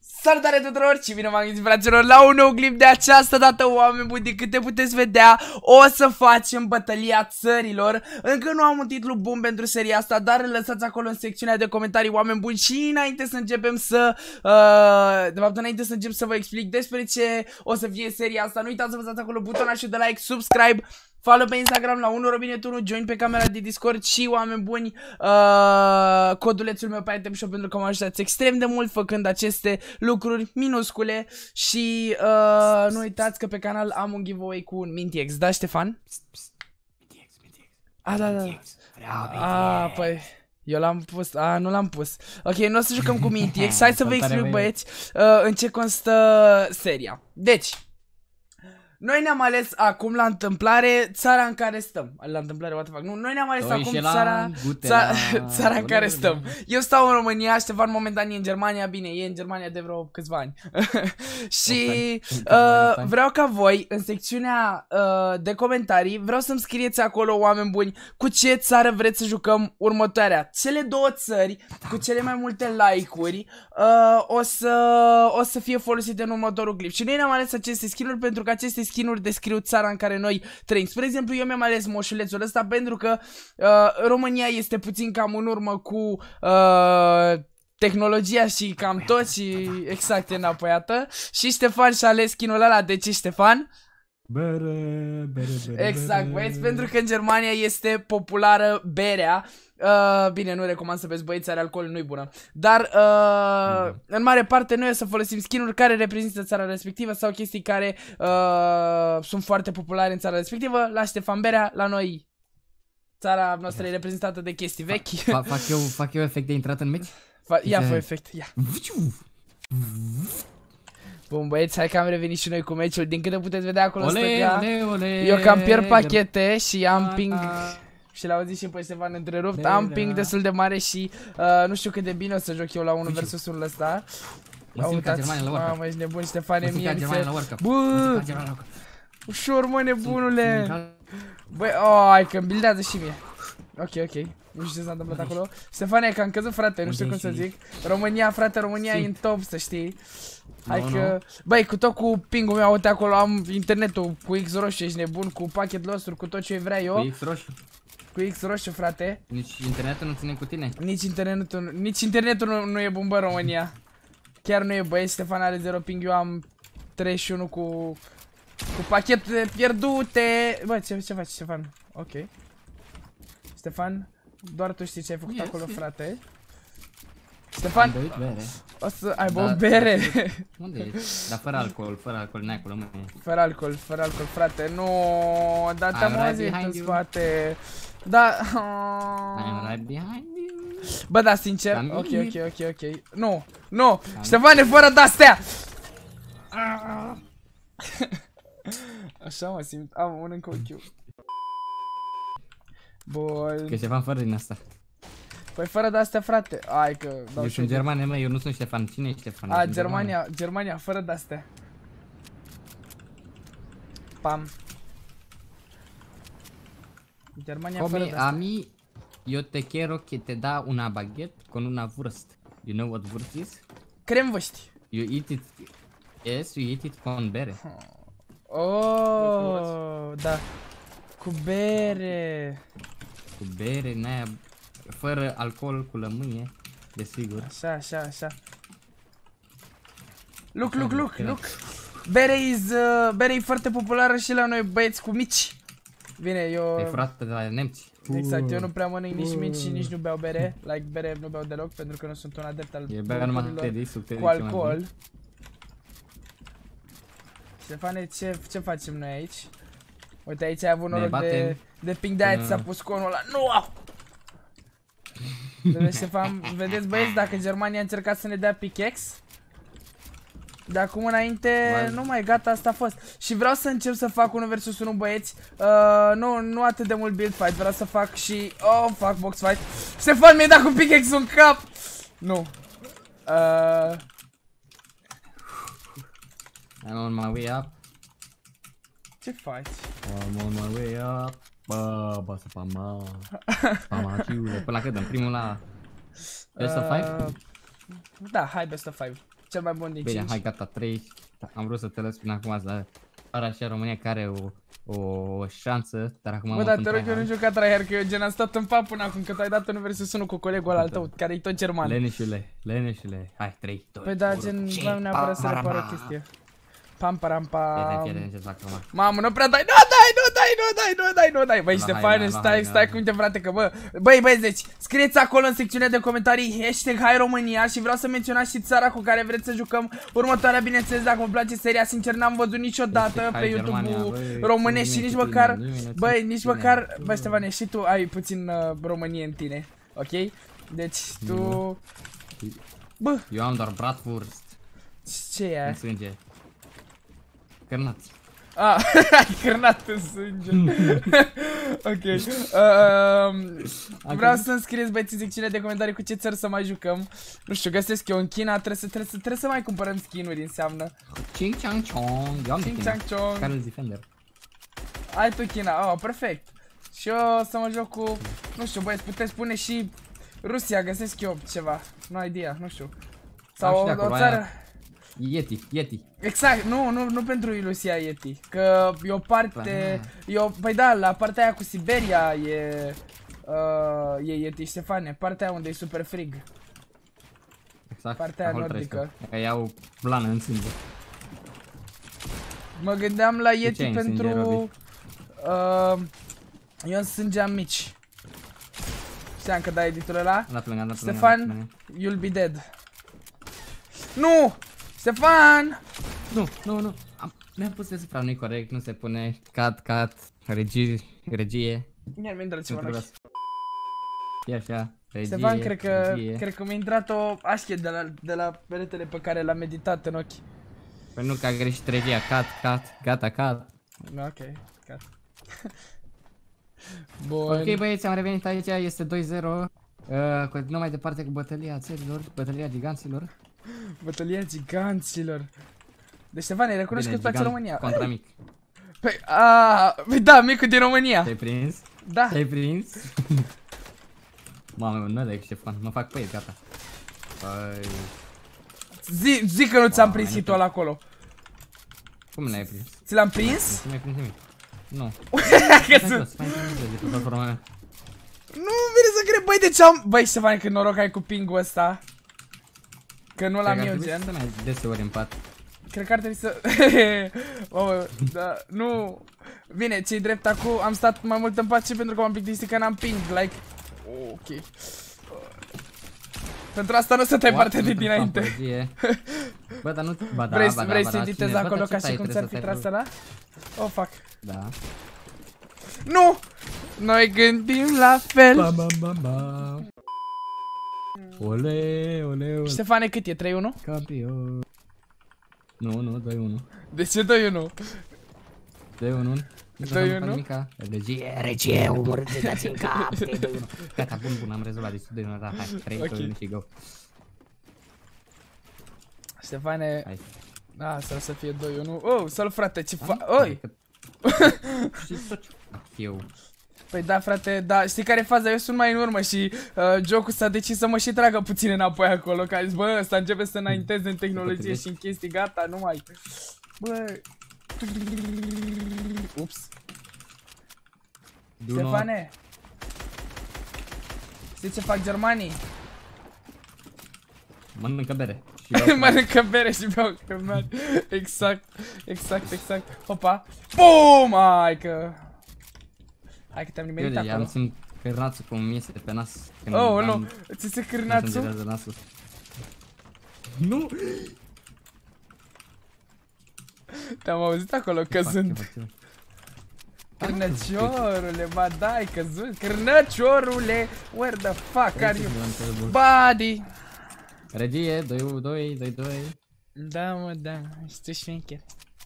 Salutare tuturor și bine v-am găsit, fraților, la un nou clip. De această dată, oameni buni, din câte puteți vedea, o să facem bătălia țărilor. Încă nu am un titlu bun pentru seria asta, dar îl lăsați acolo în secțiunea de comentarii, oameni buni. Și înainte să începem de fapt, înainte să încep să vă explic despre ce o să fie seria asta, nu uitați să vă dați acolo butonașul de like, subscribe, follow pe Instagram la 1robinet1, join pe camera de Discord și, oameni buni, codulețul meu pe Item Shop, pentru că mă ajutați extrem de mult făcând aceste lucruri minuscule. Și nu uitați că pe canal am un giveaway cu un Minty-X, da, Ștefan? Da. Păi eu l-am pus, nu l-am pus. Ok, nu o să jucăm cu Minty-X. Hai să vă explic, băieți, în ce constă seria. Deci noi ne-am ales acum la întâmplare țara în care stăm. La întâmplare, what the fuck? Nu, noi ne-am ales acum țara în care stăm. Eu stau în România, Ștefan momentan e în Germania. Bine, e în Germania de vreo câțiva ani. Și vreau ca voi, în secțiunea de comentarii, vreau să-mi scrieți acolo, oameni buni, cu ce țară vreți să jucăm următoarea. Cele două țări cu cele mai multe like-uri o să fie folosite în următorul clip. Și noi ne-am ales aceste skin-uri pentru că aceste skin-uri descriu țara în care noi trăim. Spre exemplu, eu mi-am ales moșulețul ăsta pentru că România este puțin cam în urmă cu tehnologia și cam tot și exact înapoiată. Și Ștefan și-a ales skin-ul ăla. De ce, Ștefan? Bere. Exact, băieți, pentru că în Germania este populară berea. Bine, nu recomand să beți, băieți, are alcool, nu-i bună. Dar în mare parte noi o să folosim skin-uri care reprezintă țara respectivă sau chestii care sunt foarte populare în țara respectivă. La Ștefan berea, la noi țara noastră e reprezentată de chestii vechi. Fac eu efect de intrat în meci? Ia fă efect, ia. Bun, băieți, hai că am revenit și noi cu meciul. Din câte puteți vedea acolo stăga, eu cam pierd pachete și am ping. Și l-au zis și pe Ștefan întrerupt. Am ping destul de mare și nu știu cât de bine o să joc eu la 1 vs 1 ăsta. Mamă, ești nebun, Ștefane, mie mi se... Bă! Ușor, mă, nebunule! Băi, hai că îmi buildează și mie. Ok. Nu știu ce s-a întâmplat acolo. Ștefane, că am căzut, frate, nu știu cum să zic. România, frate, România e în top, să știi. Hai că... Băi, cu tot cu ping-ul meu, uite acolo, am internetul cu X roșu, ești nebun, cu packet loss-uri, cu tot ce vrea eu. Cu X roșu? Cu X roșu, frate. Nici internetul nu ține cu tine? Nici internetul nu e bun, bă, România. Chiar nu e, băieți, Ștefan are 0 ping, eu am 31 cu pachete pierdute. Bă, ce faci, Ștefan? Ok. Ștefan, doar tu știi ce ai făcut acolo, frate. Ștefan, o să ai băut bere. Unde e? Dar fără alcool, n-ai acolo, mă. Fără alcool, frate, nu, dar te-am auzit în spate. Da. I'm right behind you. Bă, da, sincer, ok. Nu, Ștefane, fără de-astea. Așa mă simt, am un încă ochiul. Bun. Că Ștefan fără din asta. Păi fără de-astea, frate. Hai că... Eu sunt Germania, mă, eu nu sunt Ștefan. Cine e Ștefan? Germania, fără de-astea. Pam. Germania fără de-astea. Ami, eu te quiero que te da una baguette con una Wurst. You know what Wurst is? Cremvăști. You eat it... Yes, you eat it con bere. Oh, da. Cu bere. Cu bere, n-aia... Fără alcool, cu lămâie, desigur. Așa. Look. Bere e foarte populară și la noi, băieți, cu mici. Bine, eu... E frate de la nemți. Exact, eu nu prea mănânc nici mici și nici nu beau bere. Like, bere nu beau deloc, pentru că nu sunt un adept al lucrurilor cu alcool. Ștefane, ce facem noi aici? Uite, aici ai avut noroc de ping, de-aia ți s-a pus conul ăla. Nu! Vedeți, Ștefan, vedeți, băieți, dacă Germania a încercat să ne dea pickaxe, de acum înainte, nu mai, gata, asta a fost. Și vreau să încep să fac 1 vs 1, băieți. Nu atât de mult build fight, vreau să fac și... Oh, fac box fight. Ștefan mi-a dat cu pickaxe în cap. Nu. I'm on my way up. Ce faci? I'm on my way up. Bă, să pama, fiule. Până la cât dăm? Primul la... Best of 5? Da, hai best of 5. cel mai bun din 5. Bine, hai gata, 3. Am vrut să te lăs până acum, dar așa România care o șansă, dar acum bă, dar te rog, eu nu jucat tryhard, că eu gen am stat în pap până acum, că tu ai dat un versus 1 cu colegul ăla al tău, care e tot german. Leneșule, hai, 3, 2, Păi da, gen, vreau neapărat să repar o chestie. Pam, param, pam. Mamă, nu prea dai, nu dai. Băi, Ștefan, stai cu minte, frate, că bă. Băi, deci, scrieți acolo în secțiunea de comentarii hashtag Hai România și vreau să menționați și țara cu care vreți să jucăm următoarea, bineînțeles, dacă vă place seria. Sincer, n-am văzut niciodată pe YouTube-ul românesc și nici măcar, băi, nici măcar, băi, Ștefane, și tu ai puțin Românie în tine, ok? Deci, tu... Bă. Eu am doar bratwurst. Ce e aia? În sânge. Cărnat. Ah, ai cărnat în sânge. Ok. Vreau să-mi scrieți, băieți, în secțiunea de comentarii cu ce țări să mai jucăm. Nu știu, găsesc eu în China, trebuie să mai cumpărăm skin-uri, înseamnă. Ching Chang Chong. Eu am Ching Chang Chong. Care Defender. Ai tu China, oh, perfect. Și eu să mă joc cu, nu știu, băieți, puteți spune și Rusia, găsesc eu ceva. No idea, nu știu. Sau o țară... Yeti. Exact, nu pentru Rusia Yeti, că e o parte, păi da, la partea aia cu Siberia e Yeti, Ștefane, partea aia unde e super frig. Exact, partea aia nordică. Că iau blană în sânge. Mă gândeam la Yeti pentru, eu în sânge am mici. Știam că dai editul ăla? Ștefan, you'll be dead. Nu! Ștefan! Nu. Mi-am pus deasupra, nu-i corect, nu se pune cat, regie. Mi-a intrat ceva în ochi. E așa, regie. Ștefan, cred că mi-a intrat o așche de la peretele pe care l-am meditat în ochi. Păi nu, că a greșit regia, cat. Ok, cat. Bun. Ok, băieți, am revenit aici, este 2-0. Continuăm mai departe cu bătălia țărilor, bătălia giganților. Bătălia giganților. Deci, Ștefane, recunoști că îți place România. Contra mic. Păi da, micul din România. Te-ai prins? Da. Te-ai prins? Mamă, nu dai Ștefan, mă fac pe el, gata. Păi... Zic că nu ți-am prins hitul ăla acolo. Cum n-ai prins? Ți l-am prins? Nu mi-ai prins nimic. Nu. Nu vine să cred, băi, de ce am... Băi, Ștefane, cât noroc ai cu ping-ul ăsta. Că nu l-am eu, gen. Să deseori în pat. Cred că ar trebui să... Mamă, da, nu... Bine, ce-i drept acum, am stat mai mult în pat și pentru că m-am plictisit că n-am ping, like... Ok. Pentru asta nu să te-ai parte de dinainte. Bă, dar nu... Vrei să editezi acolo ca și cum ți-ar fi tras ăla? Oh, fuck. Da. Nu! Noi gândim la fel. Ole. Ștefane, cât e? 3-1? Campion. Nu, 2-1. De ce 2-1? 2-1. 2-1? Regie, omorâți, dați în cap. 2-1. Gata, bun, am rezolvat. Deci 2-1, da, hai, 3-2 și go. Ștefane... Da, să fie 2-1. Oh, salut, frate, ce faci? Oi! Eu. Păi da, frate, da, știi care e faza? Eu sunt mai în urmă și jocul s-a decis să mă și tragă puțin înapoi acolo, că a zis, bă, ăsta începe să înainteze în tehnologie și în chestii, gata, nu mai... Bă... Ups. Ștefane, știi ce fac germanii? Mănâncă bere. Mănâncă bere și beau cărnat. Exact. Hopa. Bum! Hai că te-am nimerit acolo. Eu simt cârnațul cum iese pe nas. Oh, nu. Ți se cârnațul? Nu! Te-am auzit acolo căzând. Cârnăciorule, ba da, ai căzut. Cârnăciorule, where the fuck are you? Buddy! Regie, 2-2. Da, mă, da, ești șmecher.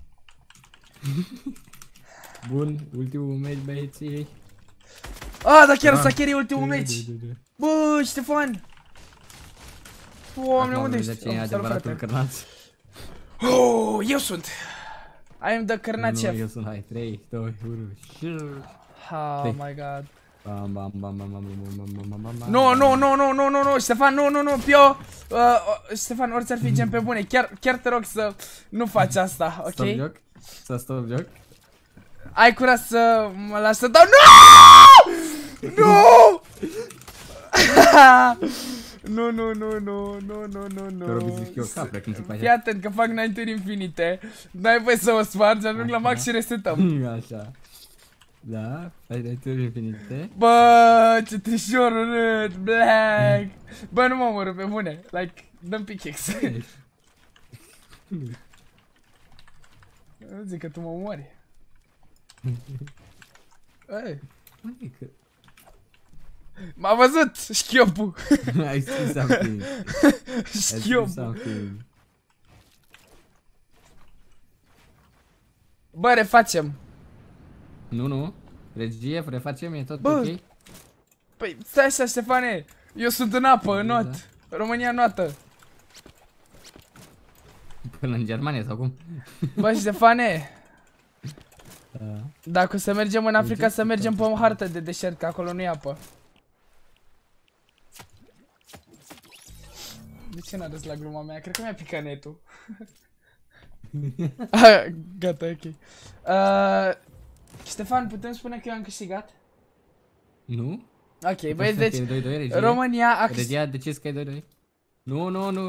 Bun, ultimul meci, băieții. Ah, da, chiar e ultimul meci. Bă, Ștefan! Doamne, unde ești? Adevăratul cârnaț. Oh, eu sunt! I am the cârnaț chef. Eu sunt, hai, 3, 2, 1. Oh my god. Nu, Ștefan, nu, Pio. Ștefan, orice ar fi gen pe bune, chiar te rog să nu faci asta, ok? Stop joc? Să stop joc? Ai curaj să mă lași să dau. Nu! Te rog, zici eu capre când ți Fii atent că fac înainturi infinite. N-ai voie să o spargi, ajung la max și resetăm. Așa. Da, faci înainturi infinite. Bă, ce trișor urât, Black. Bă, nu mă omoră, pe bune. Like, dăm pickaxe. Nu zic că tu mă omori. M-a văzut, șchiopul. I see something. Șchiopul. Bă, refacem. Nu. Regie, refacem, e tot bă, ok? Păi, stai așa, Ștefane. Eu sunt în apă, în not. Da. România noată. Până în Germania sau cum? Bă, Ștefane. Dacă o să mergem în Africa, să mergem pe o hartă de deșert, că acolo nu e apă. De ce n-a râs la gluma mea? Cred că mi-a picat netul. Gata, ok. Ștefan, putem spune că eu am câștigat? Nu? Ok, băieți, deci România a câștigat. Regia, de ce scai 2-2? Nu.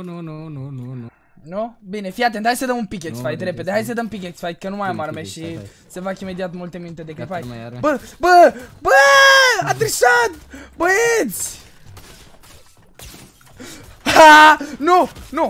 Nu? Bine, fii atent, hai să dăm un pickaxe fight, repede, hai să dăm pickaxe fight, că nu mai am arme și se fac imediat multe minute de clip. Bă, a trișat! Băieți! Ha! Nu!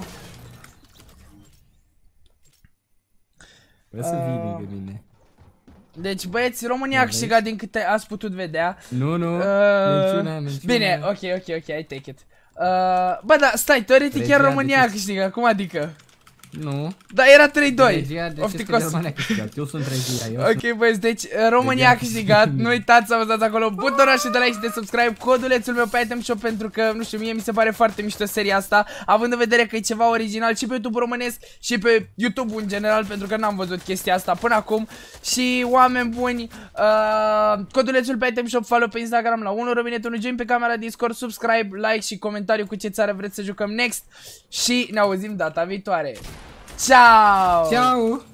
Vreau să vii lângă mine. Deci băieți, România a câștigat din câte ați putut vedea. Nu, mențiunea. Bine, ok, I take it. Bă, da, stai, teoretic chiar România a câștigat, cum adică? Nu. Da, era 3-2. Regia, de ce Germania a câștigat? Eu sunt regia. Ok, băieți, deci România a câștigat. Nu uitați să apăsați acolo butonul de like și de subscribe, codulețul meu pe Item Shop, pentru că, nu știu, mie mi se pare foarte mișto seria asta, având în vedere că e ceva original și pe YouTube românesc și pe YouTube în general, pentru că n-am văzut chestia asta până acum. Și oameni buni, codulețul pe Item Shop, follow pe Instagram la 1 Robinet, 1 join pe camera Discord, subscribe, like și comentariu cu ce țară vreți să jucăm next. Și ne auzim data viitoare. Ciao! Ciao!